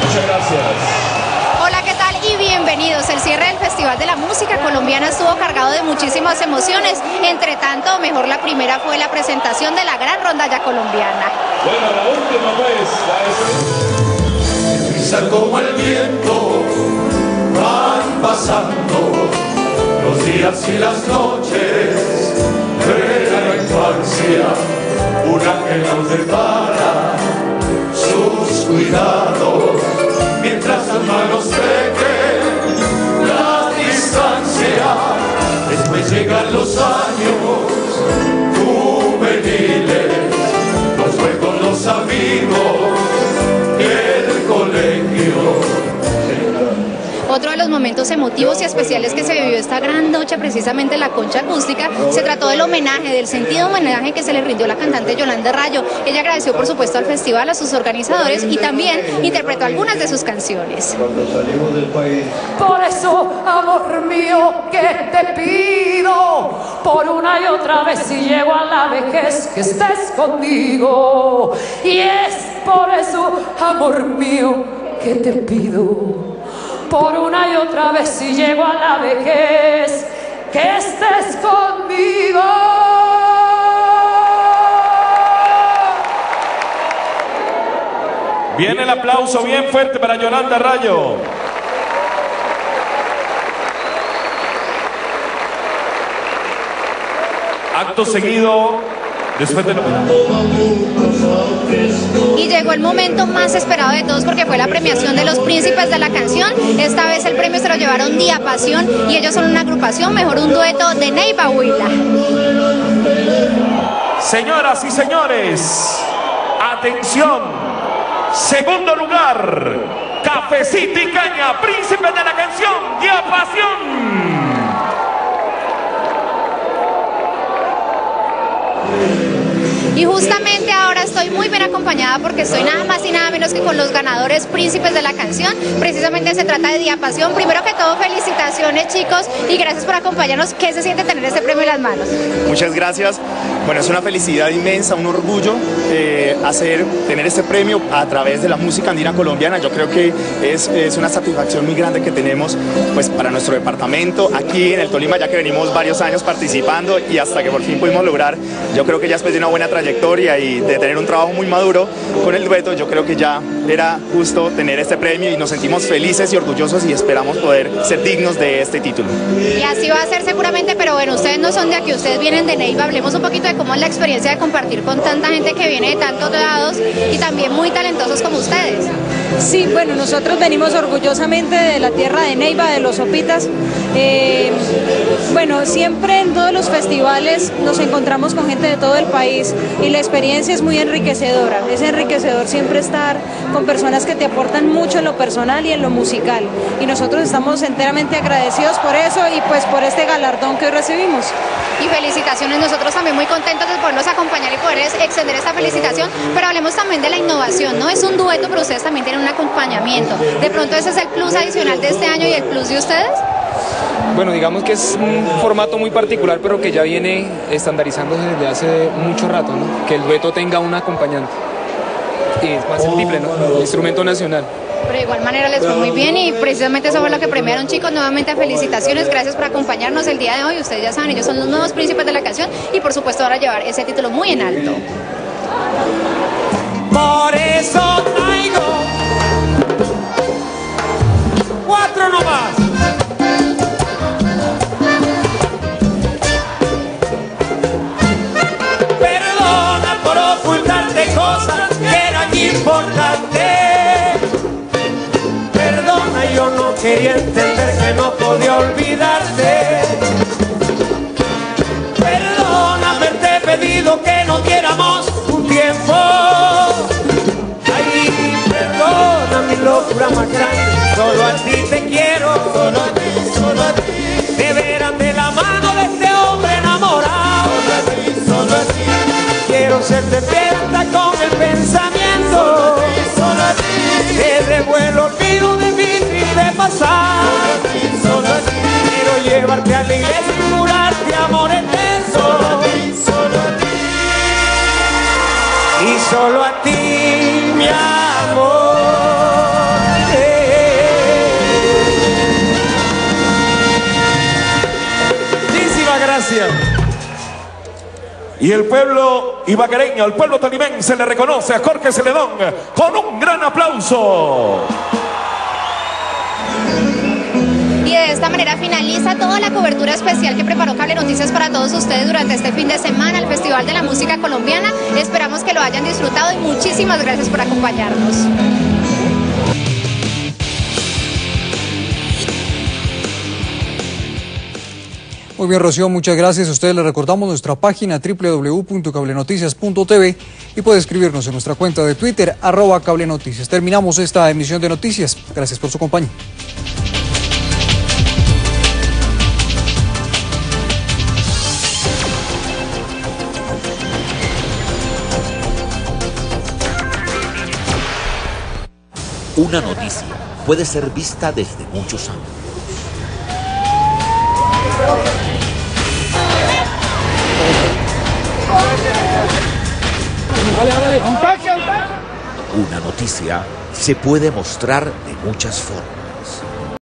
Muchas gracias. Hola, ¿qué tal? Y bienvenidos. El cierre del Festival de la Música Colombiana estuvo cargado de muchísimas emociones. Entre tanto, mejor la primera fue la presentación de la gran rondalla colombiana. Bueno, la última pues, Risa como el viento, van pasando los días y las noches de la infancia. Un ángel nos depara sus cuidados, mientras las manos tejen la distancia. Después llegan los años juveniles, los juegos, los amigos, el colegio. Otro de los momentos emotivos y especiales que se vivió esta gran noche, precisamente en la Concha Acústica, se trató del homenaje, del sentido homenaje que se le rindió a la cantante Yolanda Rayo. Ella agradeció por supuesto al festival, a sus organizadores y también interpretó algunas de sus canciones. Por eso, amor mío, que te pido, por una y otra vez si llego a la vejez, que estés conmigo. Y es por eso, amor mío, que te pido, por una y otra vez si llego a la vejez, que estés conmigo. viene el aplauso bien fuerte para Yolanda Rayo. Acto seguido, después de lo... Y llegó el momento más esperado de todos porque fue la premiación de los príncipes de la canción. Esta vez el premio se lo llevaron Diapasión y ellos son una agrupación, mejor un dueto de Neiva Huila. Señoras y señores, atención, segundo lugar, Cafecito y Caña, príncipes de la canción, Diapasión. Y justamente ahora estoy muy bien acompañada porque estoy nada más y nada menos que con los ganadores príncipes de la canción. Precisamente se trata de Diapasión. Primero que todo, felicitaciones chicos y gracias por acompañarnos. ¿Qué se siente tener este premio en las manos? Muchas gracias. Bueno, es una felicidad inmensa, un orgullo tener este premio a través de la música andina colombiana. Yo creo que es una satisfacción muy grande que tenemos pues para nuestro departamento aquí en el Tolima, ya que venimos varios años participando y hasta que por fin pudimos lograr, yo creo que ya después de una buena trayectoria y de tener un trabajo muy maduro con el dueto, yo creo que ya era justo tener este premio y nos sentimos felices y orgullosos y esperamos poder ser dignos de este título. Y así va a ser seguramente, pero bueno, ustedes no son de aquí, ustedes vienen de Neiva. Hablemos un poquito de cómo es la experiencia de compartir con tanta gente que viene de tantos lados y también muy talentosos como ustedes. Sí, bueno, nosotros venimos orgullosamente de la tierra de Neiva, de los Sopitas. Bueno, siempre en todos los festivales nos encontramos con gente de todo el país y la experiencia es muy enriquecedora. Es enriquecedor siempre estar con personas que te aportan mucho en lo personal y en lo musical. Y nosotros estamos enteramente agradecidos por eso y pues por este galardón que hoy recibimos. Y felicitaciones, nosotros también muy contentos de podernos acompañar y poder extender esta felicitación, pero hablemos también de la innovación, ¿no? Es un dueto, pero ustedes también tienen un acompañamiento. De pronto ese es el plus adicional de este año y el plus de ustedes. Bueno, digamos que es un formato muy particular, pero que ya viene estandarizándose desde hace mucho rato, ¿no? Que el dueto tenga un acompañante. Y es más el tiple, ¿no? El instrumento nacional. Pero de igual manera les fue muy bien y precisamente eso fue lo que premiaron, chicos. Nuevamente felicitaciones, gracias por acompañarnos el día de hoy. Ustedes ya saben, ellos son los nuevos príncipes de la canción y por supuesto ahora llevar ese título muy en alto. Por eso traigo 4 nomás. Perdona por ocultarte cosas que eran importantes. Perdona, yo no quería entender que no podía olvidarte. Perdona haberte pedido que nos diéramos un tiempo. Ay, perdona mi locura más grande. Solo a ti te quiero. Solo a ti, solo a ti. De veras de la mano de este hombre enamorado. Solo a ti, solo a ti. Quiero ser despierta con el pensamiento. Solo a ti, solo a ti. Te revuelo, olvido de mi triste pasado. Solo a ti, solo a ti. Quiero llevarte a la iglesia y jurarte amor eterno. Solo a ti, solo a ti. Y solo a ti, mi amor. Y el pueblo ibaguereño, el pueblo tolimense le reconoce a Jorge Celedón con un gran aplauso. Y de esta manera finaliza toda la cobertura especial que preparó Cable Noticias para todos ustedes durante este fin de semana, el Festival de la Música Colombiana. Esperamos que lo hayan disfrutado y muchísimas gracias por acompañarnos. Muy bien, Rocío, muchas gracias. A ustedes les recordamos nuestra página www.cablenoticias.tv y puede escribirnos en nuestra cuenta de Twitter, @cablenoticias. Terminamos esta emisión de noticias. Gracias por su compañía. Una noticia puede ser vista desde muchos ángulos. Una noticia se puede mostrar de muchas formas.